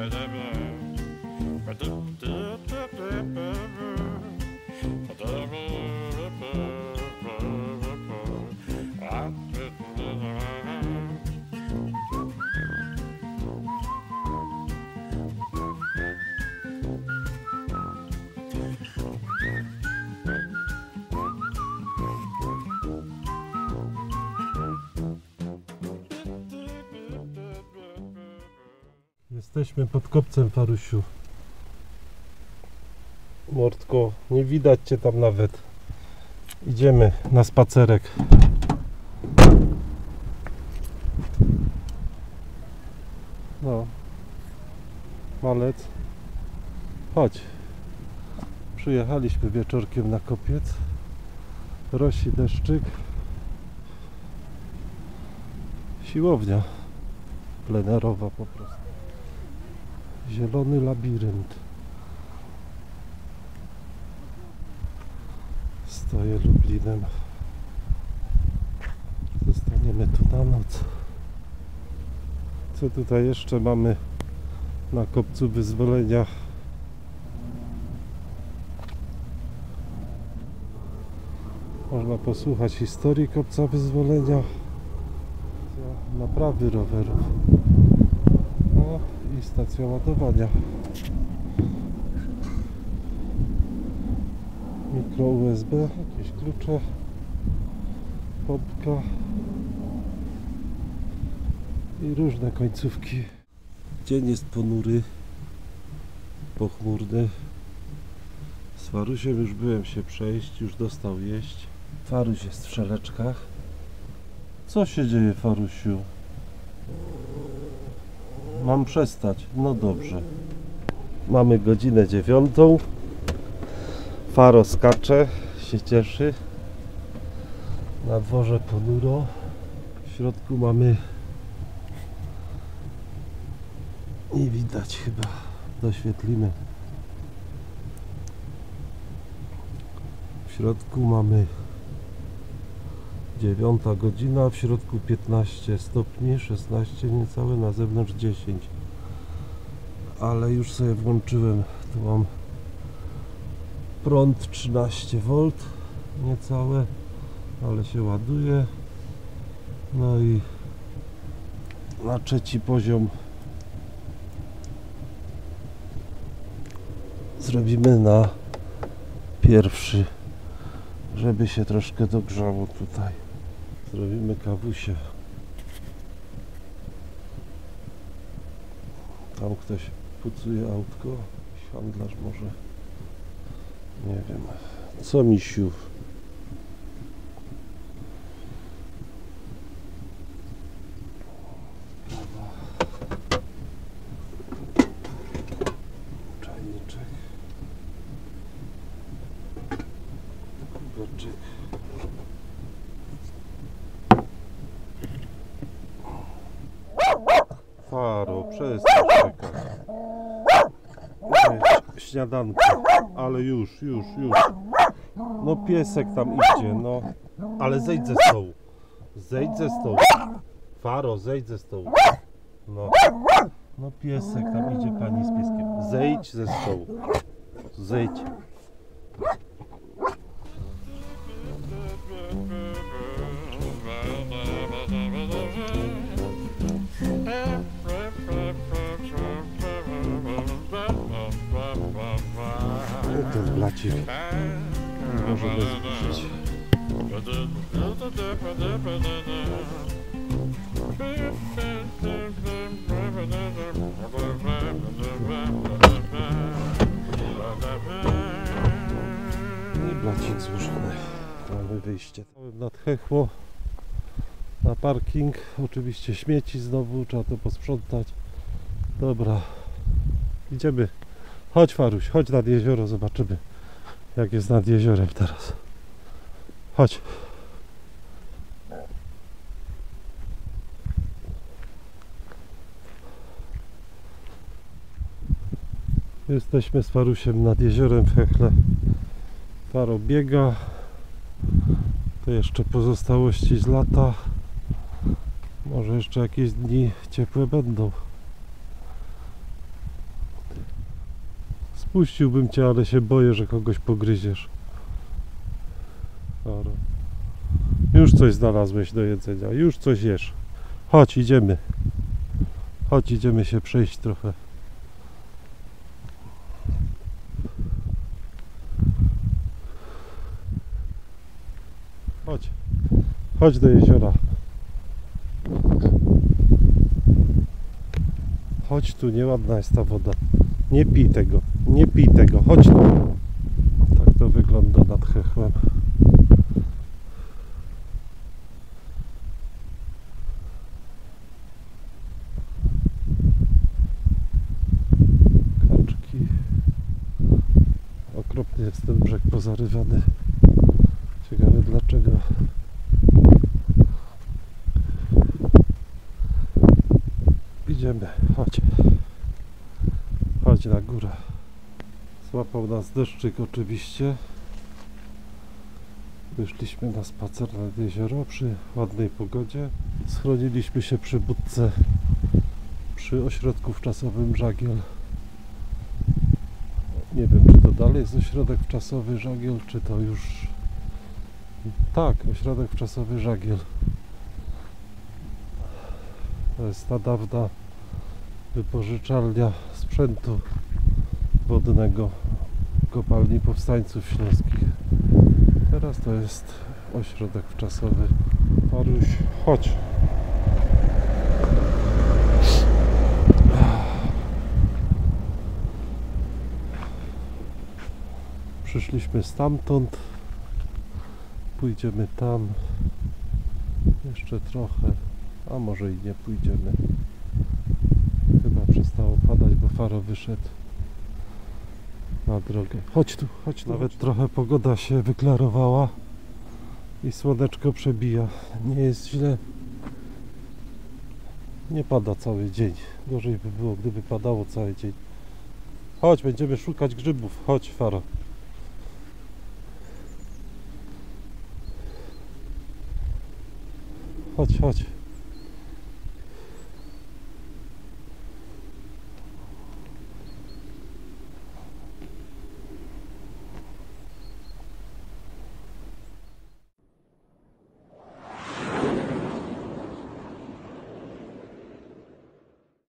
Jesteśmy pod kopcem, Farusiu. Mordko, nie widać cię tam nawet. Idziemy na spacerek. No, malec. Chodź. Przyjechaliśmy wieczorkiem na kopiec. Rosi deszczyk. Siłownia plenerowa po prostu. Zielony labirynt. Stoję Lublinem. Zostaniemy tu na noc. Co tutaj jeszcze mamy na kopcu Wyzwolenia? Można posłuchać historii kopca Wyzwolenia, naprawy rowerów, no i stacja ładowania. Mikro USB, jakieś klucze, pompka i różne końcówki. Dzień jest ponury, pochmurny. Z Farusiem już byłem się przejść, już dostał jeść. Faruś jest w szeleczkach. Co się dzieje, Farusiu? Mam przestać. No dobrze. Mamy godzinę 9. Faro skacze, się cieszy. Na dworze ponuro. W środku mamy... Nie widać chyba. Doświetlimy. W środku mamy 9 godzina, w środku 15 stopni, 16 niecałe, na zewnątrz 10. Ale już sobie włączyłem, tu mam prąd 13V niecałe, ale się ładuje. No i na trzeci poziom zrobimy na pierwszy, żeby się troszkę dogrzało tutaj. Zrobimy kawusie. Tam ktoś pucuje autko. Handlarz może. Nie wiem. Co, misiu? Czajniczek. Kubaczyk. Faro, przestań czekać. Śniadanko, ale już. No piesek tam idzie, no. Ale zejdź ze stołu. Zejdź ze stołu. Faro, zejdź ze stołu. No. No piesek tam idzie, pani z pieskiem. Zejdź ze stołu. Zejdź. Ten blacik możemy zbliżyć. I blacik złożony. Mamy wyjście. Nadchechło na parking. Oczywiście śmieci znowu, trzeba to posprzątać. Dobra, idziemy. Chodź, Faruś, chodź nad jezioro, zobaczymy jak jest nad jeziorem teraz. Chodź. Jesteśmy z Farusiem nad jeziorem w Hechle. Faro biega. To jeszcze pozostałości z lata. Może jeszcze jakieś dni ciepłe będą. Puściłbym cię, ale się boję, że kogoś pogryziesz. Faro. Już coś znalazłeś do jedzenia, już coś jesz. Chodź, idziemy. Chodź, idziemy się przejść trochę. Chodź. Chodź do jeziora. Chodź tu, nieładna jest ta woda. Nie pij tego, nie pij tego. Chodź tu. Tak to wygląda nad Chechłem. Kaczki. Okropnie jest ten brzeg pozarywany. Ciekawe dlaczego. Idziemy, chodź. Chodź na górę. Złapał nas deszczyk oczywiście. Wyszliśmy na spacer nad jezioro przy ładnej pogodzie. Schroniliśmy się przy budce przy ośrodku wczasowym Żagiel. Nie wiem, czy to dalej jest ośrodek wczasowy Żagiel, czy to już... Tak, ośrodek wczasowy Żagiel. To jest ta dawna wypożyczalnia sprzętu wodnego kopalni powstańców śląskich. Teraz to jest ośrodek wczasowy. Maruś, chodź. Przyszliśmy stamtąd. Pójdziemy tam. Jeszcze trochę. A może i nie pójdziemy. Chyba przestało padać, bo Faro wyszedł na drogę. Chodź tu, chodź tu. Nawet trochę pogoda się wyklarowała i słoneczko przebija. Nie jest źle. Nie pada cały dzień. Gorzej by było, gdyby padało cały dzień. Chodź, będziemy szukać grzybów. Chodź, Faro. Chodź, chodź.